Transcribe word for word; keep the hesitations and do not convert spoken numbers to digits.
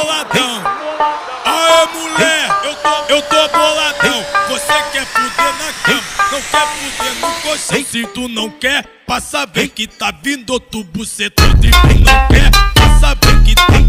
boladão. Aê, mulher, eu tô, eu tô boladão. Você quer fuder na cama, não quer fuder no colchão. Se tu não quer, passa bem que tá vindo outro bucetão. Triplo não quer, passa bem que tá